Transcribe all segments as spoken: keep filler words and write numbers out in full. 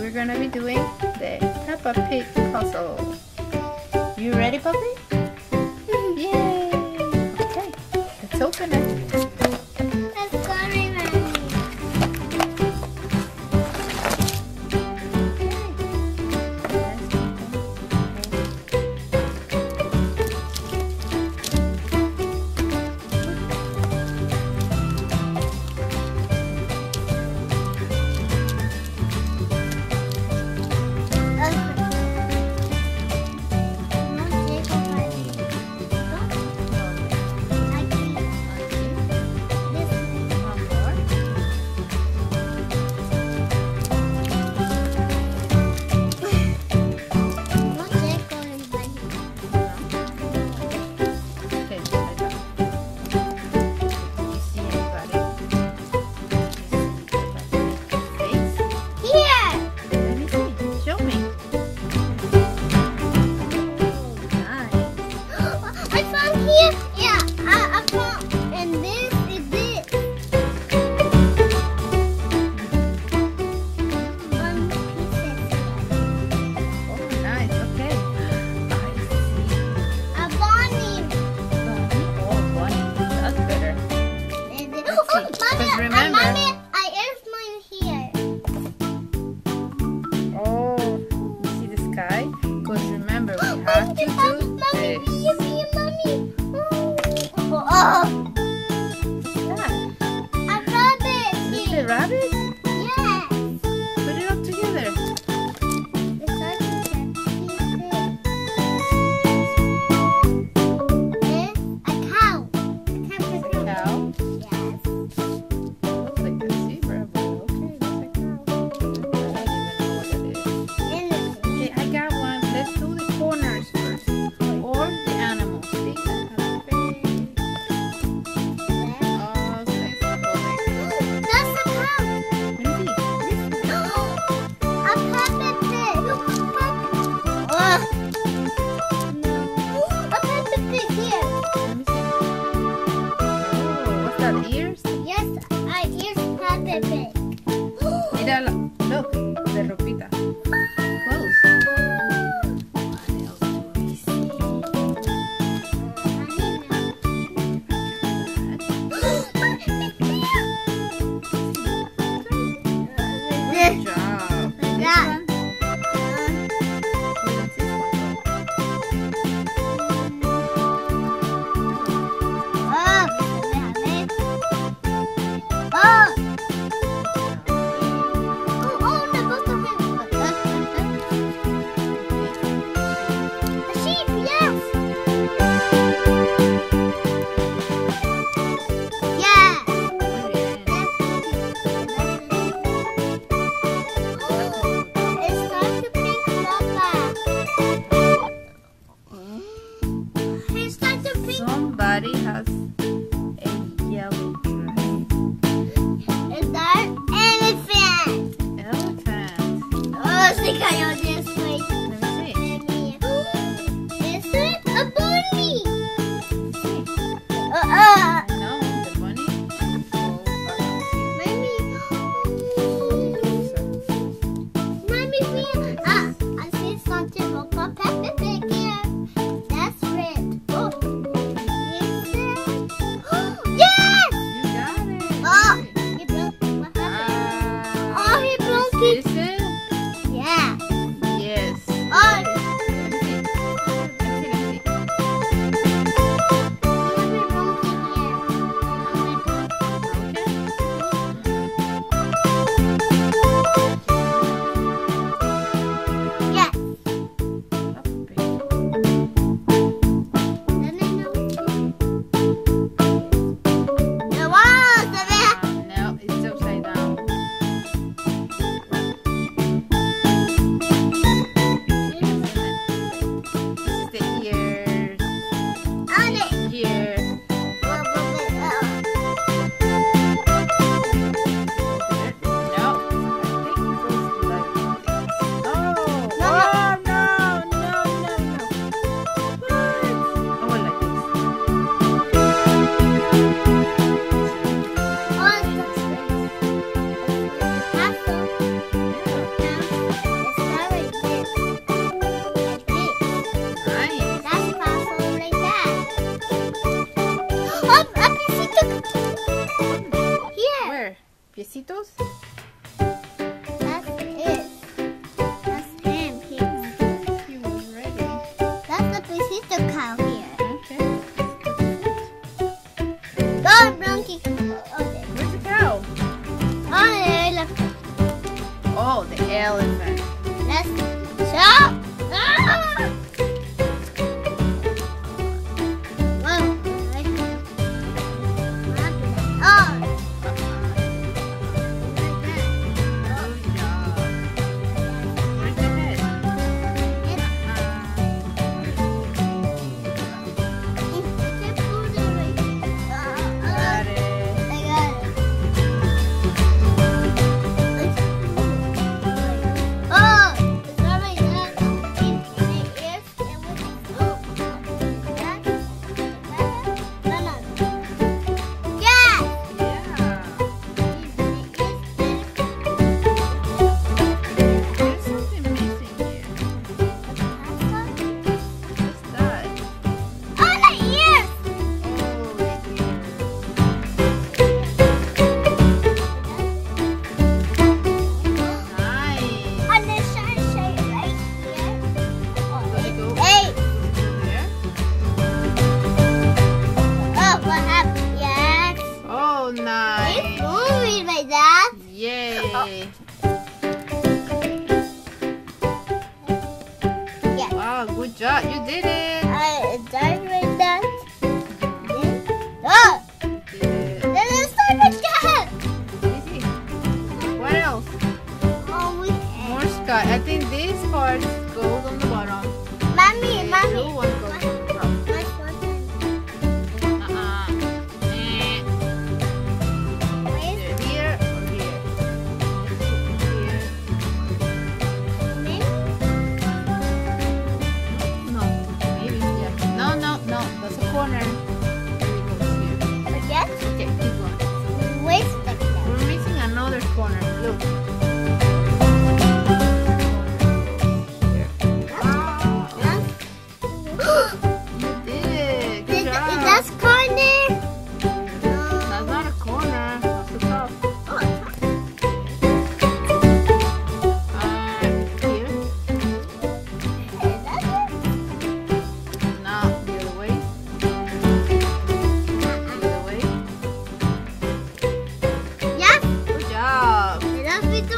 we're gonna be doing the Peppa Pig puzzle. You ready, puppy? Yay! Okay, let's open it. Let's go, Raymond. Because remember, Mommy, I erased mine here. Oh, you see the sky? Because remember, we have to do Mommy, this. Mommy, Mommy. Oh. What's that? A rabbit. Is it a rabbit? Yes. Put it up together. A cow. It's a cow. Yes. Looks like a zebra, but okay, that's a cow. I don't even know what it is. Okay, I got one. Let's do the corners first. Or the animals. See, that has a face. Oh, so it's correct. That's a cow. Maybe. A Peppa Pig. Oh. A Peppa Pig here. Let me see. Oh, what's that? Ears? Yes, I ears Peppa Pig. Mira, look, the ropita. Close. What else do we see? Good job. This Yeah. one? Where does this one Oh, oh, the both of them. A sheep, yes. Yes. go? piecitos. That's it. That's him. He's, He was ready. that's the pollito cow here. Okay. Go, Blanky. Oh, there. Where's the cow? Oh, the elephant. Oh, the elephant. Let's stop. Ah! Whoa. Oh. Good job. Where's the head? Got it. Yeah. There's something missing here. What's that? Oh, the ears. Nice. There. Oh, nice. Yay. Wow, good job. You did it. I died with that. Oh, You did it. there's a star again. Let me see. What else? Oh, we More sky. I think this part goes on the bottom. Mommy, The mommy. blue one goes on the top. Much more time. Uh-uh. Eh. Where's Either here or here. Here. me? No. Maybe yeah. No, no, no. That's a corner. Here it goes here. Forget? Okay, keep going. Where's the cat? We're missing another corner. Look. Here. You did it. Good Is job. that corner? That's not a corner. That's the top. Oh, Uh, here. is that it? No, the other way. The other way. Yes. Good job. Is that with the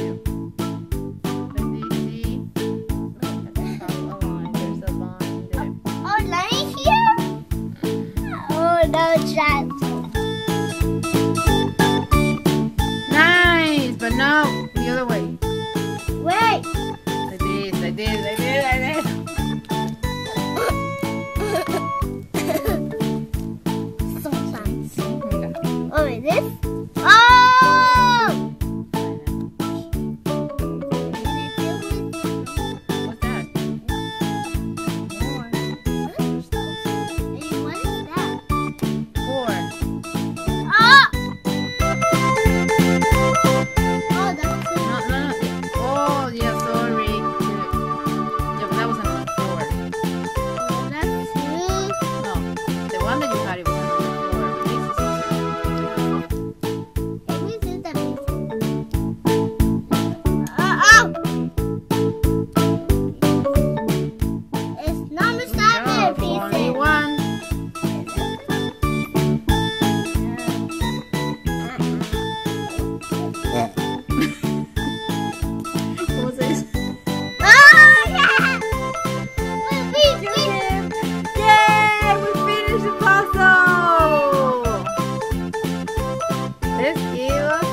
you. Let me see. Look, I saw a line. There's a line there. Oh, let me hear. Oh, no, Jack. Nice, but no, the other way. Wait. Like this, like this, like this, like this. Sometimes. Okay. Oh, wait, this? Oh! What's that? More. Hey, what is that? Four. Oh! Oh, that's two. No, no, no. Oh, yeah, sorry. Yeah, but that was another four. Oh, that's two. No, the one that you had it was another four. But this is Hey, we did that before. Uh, oh! It's number seven, no, only pieces. one. What was this? Oh, yeah! We, we, we. Yay! We finished the puzzle! Let's give us